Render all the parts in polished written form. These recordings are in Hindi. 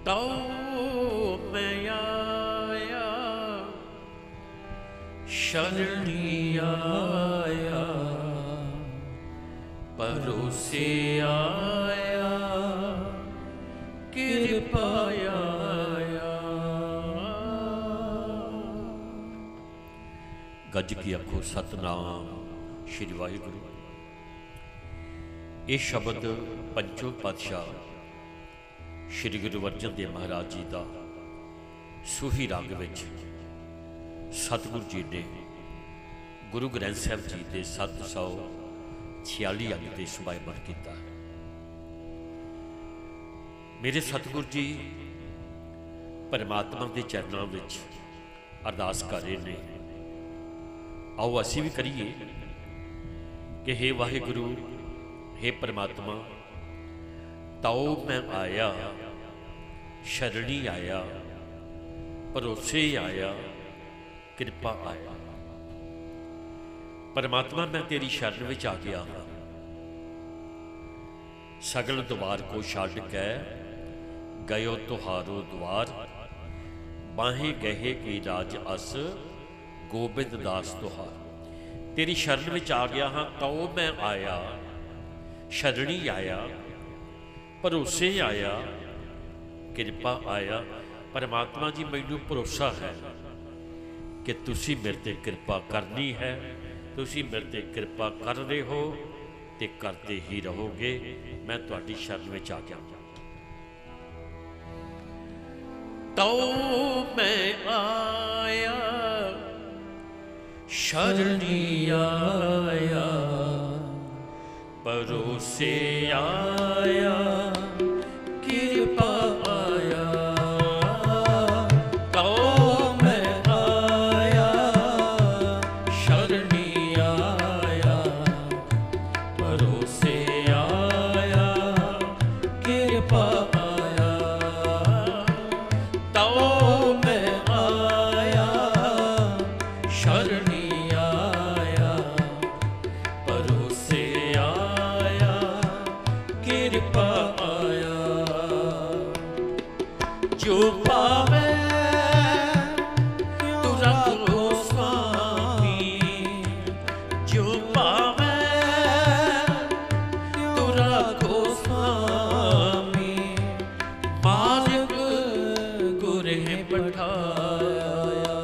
तो मैं आया शरणी आया परोसे आया कृपा आया। गज की आखो सतनाम श्री वाहिगुरु। ये शब्द पंचो पातशाह श्री गुरु अर्जन देव महाराज जी का सूही रंग विच सतगुरु जी ने गुरु ग्रंथ साहब जी के 746 अंग से सुभायमान किया। मेरे सतगुरु जी परमात्मा के चरणों में अरदास कर रहे हैं। आओ असी भी करिए कि हे वाहिगुरु, हे परमात्मा, ताओ मैं आया शरणी आया भरोसे आया कृपा आया। परमात्मा मैं तेरी शरण विच आ गया हाँ। सगल द्वार को छड्ड कै गयो तुहारो द्वार, बाहें गहे की राज अस गोबिंद दास तुहार। तेरी शरण विच आ गया हाँ, ताओ मैं आया शरणी आया भरोसे आया कृपा आया। परमात्मा जी मैनू भरोसा है कि तुसी मेरे ते कृपा करनी है, तुसी मेरे ते कृपा कर रहे हो ते करते ही रहोगे। मैं तुहाडी शरण विच आ गया। तो मैं आया शरणी आया भरोसे आया कृपा आया। तो मैं आया शरणी आया भरोसे आया कृपा आया। तो मैं आया शरणी आया भरोसे आया कृपा आया। जो पावे तू रखो स्वामी, जो पावे तू रखो स्वामी, मालिक गुरे बैठाया।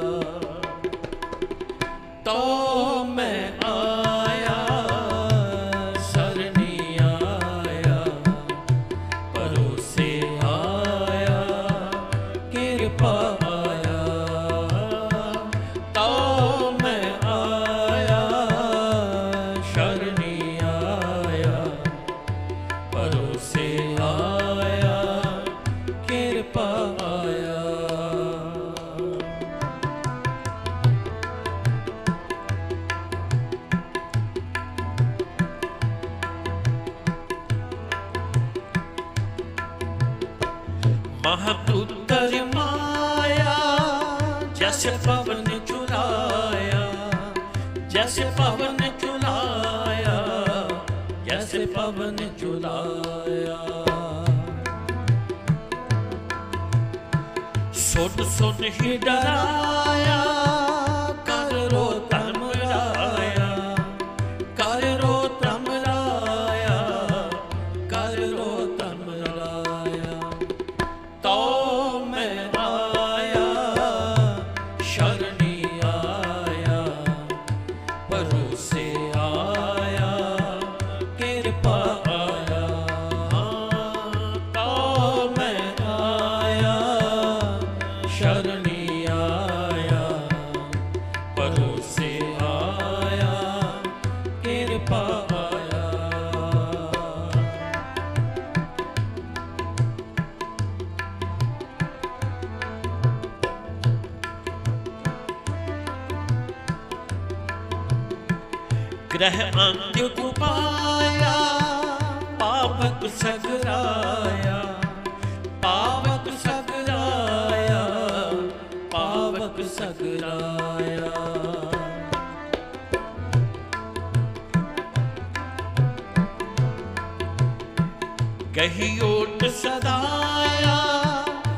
तो मैं आया शरणी आया भरोसे आया कृपा आया। तो मैं आया शरणी आया भरोसे आया कृपा आया। महापुत्र माया जैसे पवन चुराया, जैसे पवन चुराया, जैसे पवन चुराया। सुन सुन ही डराया कर रो धर्म राया, कर रो धर्म राया, कर रो धर्म राया। तो मैं आया शरणी आया भरोसे आया कृपा आया। तो मैं आया शरणी आया भरोसे आया कृपा आया। ग्रह अंत्य पाया पावक सगराया, पावक सगराया, पावक सगराया। गही ओट सदाया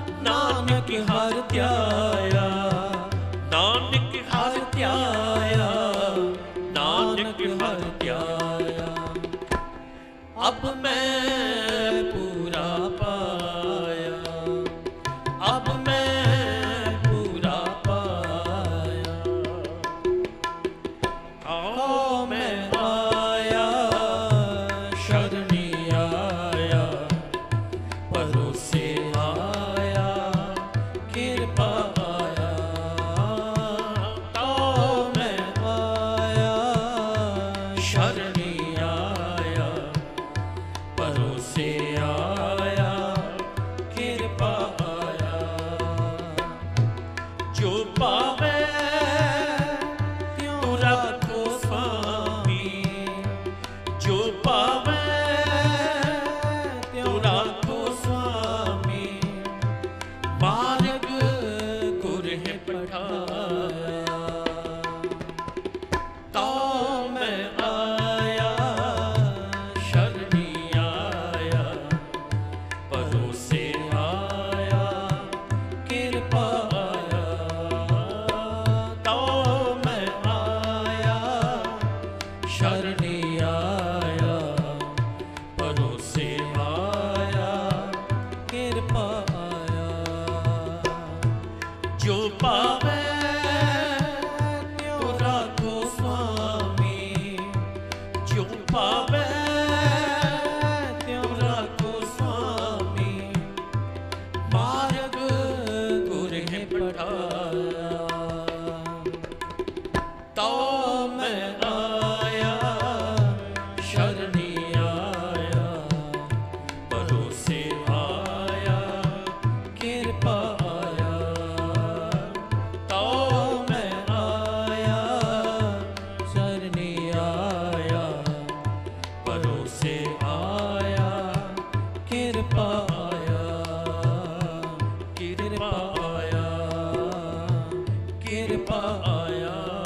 त्याया, नानक हर त्याया, नानक हर त्याया। अब मैं पूरा पाया, अब मैं पूरा पाया। आओ मैं आया, शरणी आया, परोसे आया, कृपा आया। आओ मैं आया, शरणी आया, परोसे आया, कृपा आया। जो पावे त्यों राखो स्वामी, जो पावे त्यों राखो स्वामी। मार्ग गुर है पठाया, तो मैं आया, शरणी आया, परोसे आया, कृपा आया। तो मैं आया, शरणी आया, परोसे आया, कृपा आया। जो पावे त्यों राखो स्वामी, जो पावे त्यों राखो स्वामी। मार्ग गुर है पठाया, तो मैं आया, शरणी आया, परोसे आया, कृपा आया। तो मैं आया, शरणी आया, परोसे आया, कृपा आया, कृपा आया, कृपा आया।